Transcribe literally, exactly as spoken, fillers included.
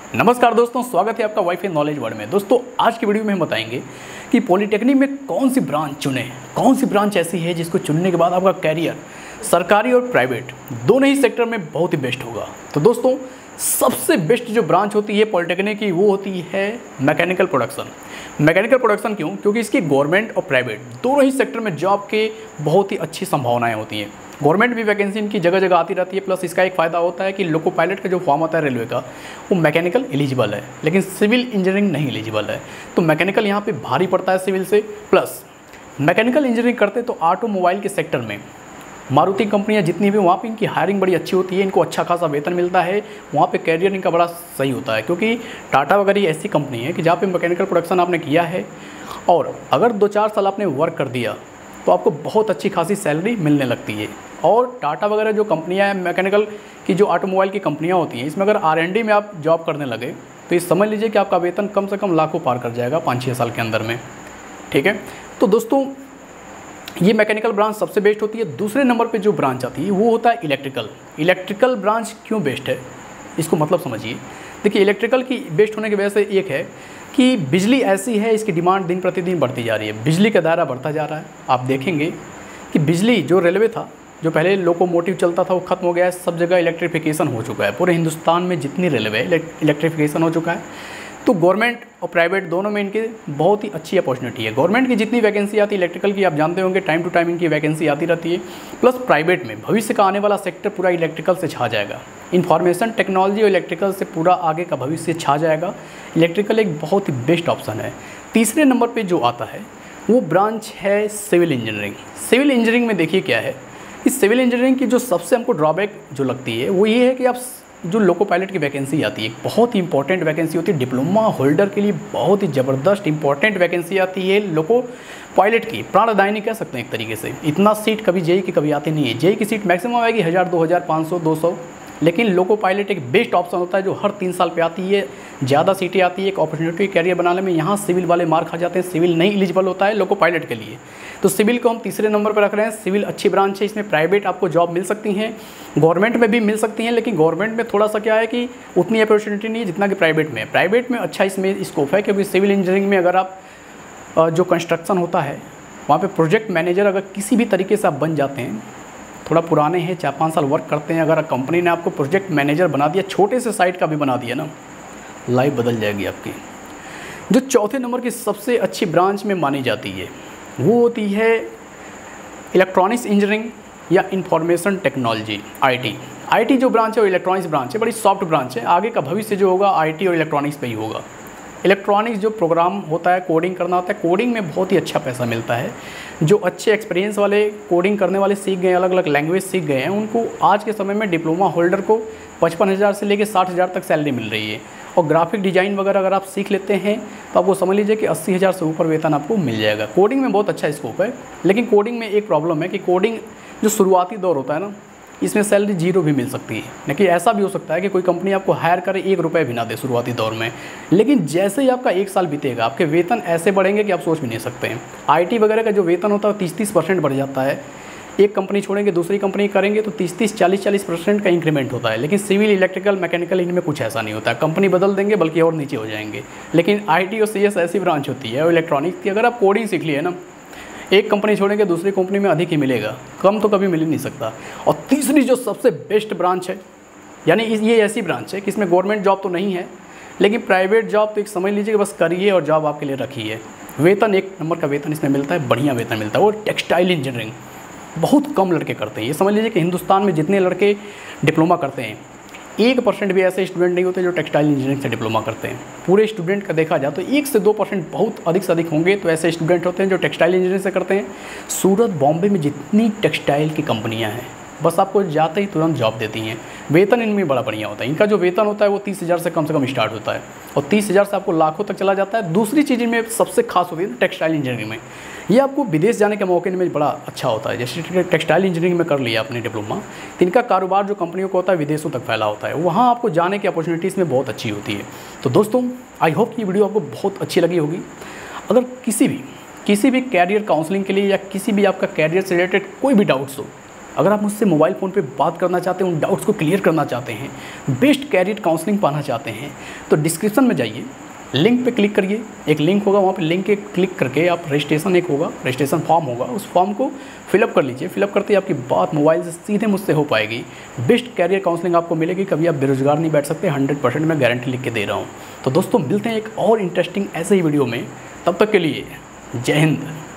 नमस्कार दोस्तों, स्वागत है आपका वाईफाई नॉलेज वर्ल्ड में। दोस्तों आज की वीडियो में हम बताएंगे कि पॉलिटेक्निक में कौन सी ब्रांच चुने, कौन सी ब्रांच ऐसी है जिसको चुनने के बाद आपका कैरियर सरकारी और प्राइवेट दोनों ही सेक्टर में बहुत ही बेस्ट होगा। तो दोस्तों सबसे बेस्ट जो ब्रांच होती है पॉलिटेक्निक की वो होती है मैकेनिकल प्रोडक्शन। मैकेनिकल प्रोडक्शन क्यों? क्योंकि इसकी गवर्नमेंट और प्राइवेट दोनों ही सेक्टर में जॉब के बहुत ही अच्छी संभावनाएं होती हैं। गवर्नमेंट भी वैकेंसी इनकी जगह जगह आती रहती है, प्लस इसका एक फ़ायदा होता है कि लोको पायलट का जो फॉर्म आता है रेलवे का वो मैकेनिकल एलिजिबल है, लेकिन सिविल इंजीनियरिंग नहीं एलिजिबल है। तो मैकेनिकल यहाँ पे भारी पड़ता है सिविल से। प्लस मैकेनिकल इंजीनियरिंग करते तो ऑटोमोबाइल के सेक्टर में मारुति कंपनियां जितनी भी वहाँ पे इनकी हायरिंग बड़ी अच्छी होती है, इनको अच्छा खासा वेतन मिलता है, वहाँ पे कैरियर इनका बड़ा सही होता है। क्योंकि टाटा वगैरह ऐसी कंपनी है कि जहाँ पे मैकेनिकल प्रोडक्शन आपने किया है और अगर दो चार साल आपने वर्क कर दिया तो आपको बहुत अच्छी खासी सैलरी मिलने लगती है। और टाटा वगैरह जो कंपनियां हैं मैकेनिकल की, जो ऑटोमोबाइल की कंपनियां होती हैं, इसमें अगर आर एंड डी में आप जॉब करने लगे तो ये समझ लीजिए कि आपका वेतन कम से कम लाखों पार कर जाएगा पाँच छः साल के अंदर में। ठीक है, तो दोस्तों ये मैकेनिकल ब्रांच सबसे बेस्ट होती है। दूसरे नंबर पे जो ब्रांच आती है वो होता है इलेक्ट्रिकल। इलेक्ट्रिकल ब्रांच क्यों बेस्ट है इसको मतलब समझिए। देखिए इलेक्ट्रिकल की बेस्ट होने की वजह से एक है कि बिजली ऐसी है, इसकी डिमांड दिन प्रतिदिन बढ़ती जा रही है, बिजली का दायरा बढ़ता जा रहा है। आप देखेंगे कि बिजली जो रेलवे था, जो पहले लोकोमोटिव चलता था वो खत्म हो गया है, सब जगह इलेक्ट्रिफिकेशन हो चुका है। पूरे हिंदुस्तान में जितनी रेलवे इलेक्ट्रिफिकेशन हो चुका है। तो गवर्नमेंट और प्राइवेट दोनों में इनके बहुत ही अच्छी अपॉर्चुनिटी है। गवर्नमेंट की जितनी वैकेंसी आती है इलेक्ट्रिकल की, आप जानते होंगे टाइम टू टाइम इनकी वैकेंसी आती रहती है। प्लस प्राइवेट में भविष्य का आने वाला सेक्टर पूरा इलेक्ट्रिकल से छा जाएगा। इंफॉर्मेशन टेक्नोलॉजी और इलेक्ट्रिकल से पूरा आगे का भविष्य छा जाएगा। इलेक्ट्रिकल एक बहुत ही बेस्ट ऑप्शन है। तीसरे नंबर पर जो आता है वो ब्रांच है सिविल इंजीनियरिंग। सिविल इंजीनियरिंग में देखिए क्या है, इस सिविल इंजीनियरिंग की जो सबसे हमको ड्रॉबैक जो लगती है वो ये है कि आप जो लोको पायलट की वैकेंसी आती है, बहुत ही इंपॉर्टेंट वैकेंसी होती है। डिप्लोमा होल्डर के लिए बहुत ही ज़बरदस्त इंपॉर्टेंट वैकेंसी आती है लोको पायलट की, प्राणदायिनी कह सकते हैं एक तरीके से। इतना सीट कभी जेई की कभी आती नहीं है। जेई की सीट मैक्सिमम आएगी हज़ार दो हज़ार पाँच सौ दो सौ, लेकिन लोको पायलट एक बेस्ट ऑप्शन होता है जो हर तीन साल पे आती है, ज़्यादा सीटें आती है, एक अपॉर्चुनिटी कैरियर बनाने में। यहाँ सिविल वाले मार खा जाते हैं, सिविल नहीं एलिजिबल होता है लोको पायलट के लिए। तो सिविल को हम तीसरे नंबर पर रख रहे हैं। सिविल अच्छी ब्रांच है, इसमें प्राइवेट आपको जॉब मिल सकती हैं, गवर्नमेंट में भी मिल सकती हैं, लेकिन गवर्नमेंट में थोड़ा सा क्या है कि उतनी अपॉर्चुनिटी नहीं है जितना कि प्राइवेट में। प्राइवेट में अच्छा इसमें स्कोप है, क्योंकि सिविल इंजीनियरिंग में अगर आप जो कंस्ट्रक्शन होता है वहाँ पर प्रोजेक्ट मैनेजर अगर किसी भी तरीके से आप बन जाते हैं, थोड़ा पुराने हैं, चार पाँच साल वर्क करते हैं, अगर कंपनी ने आपको प्रोजेक्ट मैनेजर बना दिया, छोटे से साइट का भी बना दिया ना, लाइफ बदल जाएगी आपकी। जो चौथे नंबर की सबसे अच्छी ब्रांच में मानी जाती है वो होती है इलेक्ट्रॉनिक्स इंजीनियरिंग या इंफॉर्मेशन टेक्नोलॉजी, आईटी। आईटी जो ब्रांच है वो इलेक्ट्रॉनिक्स ब्रांच है, बड़ी सॉफ्ट ब्रांच है। आगे का भविष्य जो होगा आईटी और इलेक्ट्रॉनिक्स पे ही होगा। इलेक्ट्रॉनिक्स जो प्रोग्राम होता है, कोडिंग करना होता है, कोडिंग में बहुत ही अच्छा पैसा मिलता है। जो अच्छे एक्सपीरियंस वाले कोडिंग करने वाले सीख गए, अलग अलग लैंग्वेज सीख गए हैं, उनको आज के समय में डिप्लोमा होल्डर को पचपन हज़ार से लेकर साठ हज़ार तक सैलरी मिल रही है। और ग्राफिक डिज़ाइन वगैरह अगर आप सीख लेते हैं तो आपको समझ लीजिए कि अस्सी हज़ार से ऊपर वेतन आपको मिल जाएगा। कोडिंग में बहुत अच्छा स्कोप है, लेकिन कोडिंग में एक प्रॉब्लम है कि कोडिंग जो शुरुआती दौर होता है ना, इसमें सैलरी जीरो भी मिल सकती है। लेकिन ऐसा भी हो सकता है कि कोई कंपनी आपको हायर करे, एक रुपये भी ना दे शुरुआती दौर में, लेकिन जैसे ही आपका एक साल बीतेगा आपके वेतन ऐसे बढ़ेंगे कि आप सोच भी नहीं सकते हैं। आईटी वगैरह का जो वेतन होता है तीस तीस परसेंट बढ़ जाता है। एक कंपनी छोड़ेंगे दूसरी कंपनी करेंगे तो तीस तीस चालीस चालीस परसेंट का इंक्रीमेंट होता है। लेकिन सिविल, इलेक्ट्रिकल, मैकेनिकल इनमें कुछ ऐसा नहीं होता है। कंपनी बदल देंगे बल्कि और नीचे हो जाएंगे। लेकिन आईटी और सीएस ऐसी ब्रांच होती है और इलेक्ट्रॉनिक्स की, अगर आप कोडिंग सीख लिए ना, एक कंपनी छोड़ेंगे दूसरी कंपनी में अधिक ही मिलेगा, कम तो कभी मिल ही नहीं सकता। और तीसरी जो सबसे बेस्ट ब्रांच है, यानी ये ऐसी ब्रांच है कि इसमें गवर्नमेंट जॉब तो नहीं है, लेकिन प्राइवेट जॉब तो एक समझ लीजिए कि बस करिए और जॉब आपके लिए रखी है। वेतन एक नंबर का वेतन इसमें मिलता है, बढ़िया वेतन मिलता है। वो टेक्सटाइल इंजीनियरिंग बहुत कम लड़के करते हैं। ये समझ लीजिए कि हिंदुस्तान में जितने लड़के डिप्लोमा करते हैं, एक परसेंट भी ऐसे स्टूडेंट नहीं होते जो टेक्सटाइल इंजीनियरिंग से डिप्लोमा करते हैं। पूरे स्टूडेंट का देखा जाए तो एक से दो परसेंट बहुत अधिक से अधिक होंगे तो ऐसे स्टूडेंट होते हैं जो टेक्सटाइल इंजीनियरिंग से करते हैं। सूरत, बॉम्बे में जितनी टेक्सटाइल की कंपनियां हैं, बस आपको जाते ही तुरंत जॉब देती हैं। वेतन इनमें बड़ा बढ़िया होता है। इनका जो वेतन होता है वो तीस हज़ार से कम से कम स्टार्ट होता है और तीस हज़ार से आपको लाखों तक चला जाता है। दूसरी चीज़ इनमें सबसे खास होती है टेक्सटाइल इंजीनियरिंग में, ये आपको विदेश जाने के मौके में बड़ा अच्छा होता है। जैसे टेक्सटाइल इंजीनियरिंग में कर लिया अपने डिप्लोमा, तो इनका कारोबार जो कंपनियों को होता है विदेशों तक फैला होता है, वहाँ आपको जाने की अपॉर्चुनिटीज़ में बहुत अच्छी होती है। तो दोस्तों आई होप कि ये वीडियो आपको बहुत अच्छी लगी होगी। अगर किसी भी किसी भी कैरियर काउंसलिंग के लिए या किसी भी आपका कैरियर से रिलेटेड कोई भी डाउट्स हो अगर आप मुझसे मोबाइल फ़ोन पे बात करना चाहते हैं, उन डाउट्स को क्लियर करना चाहते हैं, बेस्ट कैरियर काउंसलिंग पाना चाहते हैं, तो डिस्क्रिप्शन में जाइए, लिंक पे क्लिक करिए। एक लिंक होगा, वहाँ पे लिंक के क्लिक करके आप रजिस्ट्रेशन एक होगा, रजिस्ट्रेशन फॉर्म होगा, उस फॉर्म को फिलअप कर लीजिए। फिलअप करते ही आपकी बात मोबाइल से सीधे मुझसे हो पाएगी। बेस्ट कैरियर काउंसलिंग आपको मिलेगी, कभी आप बेरोजगार नहीं बैठ सकते, हंड्रेड परसेंट मैं गारंटी लिख के दे रहा हूँ। तो दोस्तों मिलते हैं एक और इंटरेस्टिंग ऐसे ही वीडियो में, तब तक के लिए जय हिंद।